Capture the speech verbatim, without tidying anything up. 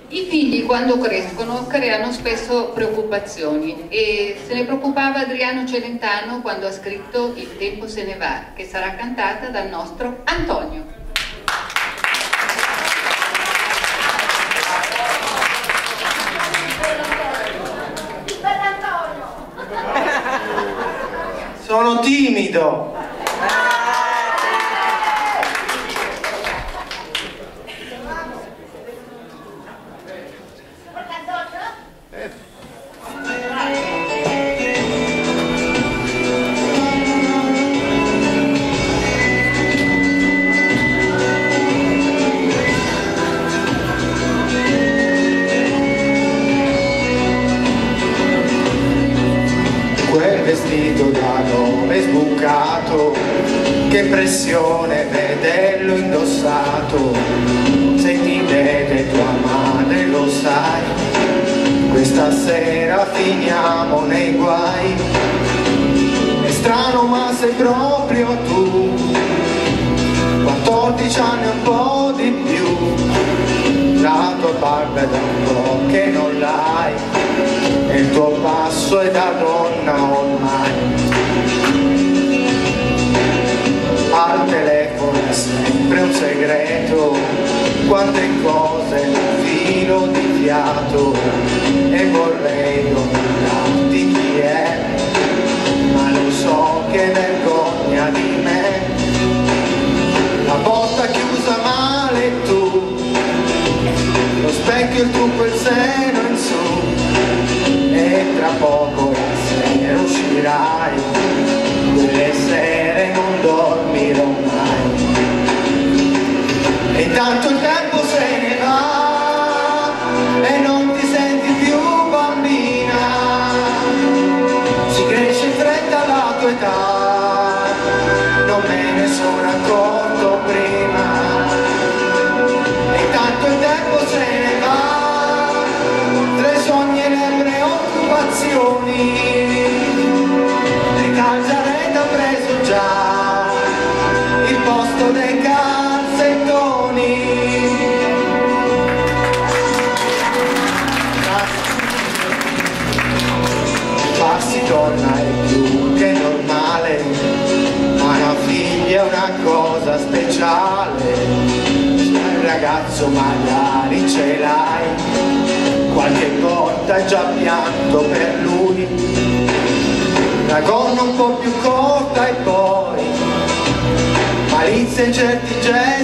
I figli quando crescono creano spesso preoccupazioni e se ne preoccupava Adriano Celentano quando ha scritto Il tempo se ne va, che sarà cantata dal nostro Antonio. Sono timido. Quel vestito da nome sbucato, che pressione vederlo indossato. Se ti vede tua madre lo sai, questa sera finiamo nei guai. È strano ma sei proprio tu, quattordici anni e un po' di più. La tua barba è da un po' che non l'hai, e il tuo passo è da donna ormai. Al telefono è sempre un segreto, quante cose nel filo di fiato, e vorrei domandarti chi è, ma lo so che vergogna di me. La porta chiusa male tu, lo specchio il tuo quel seno in su, e tra poco insieme uscirai, quelle sere non dormirò mai. E tanto il tempo se ne va e non ti senti più bambina, si cresce in fretta la tua età, non me ne sono accorto prima. E tanto il tempo se ne va, tra i sogni e le preoccupazioni, le calzarette ha preso già il posto dei calzettoni. Farsi torna è più che normale, ma una figlia è una cosa speciale. Il ragazzo magari ce l'hai, qualche volta hai già pianto per lui, la gonna un po' più corta e poi malizia in certi gesti.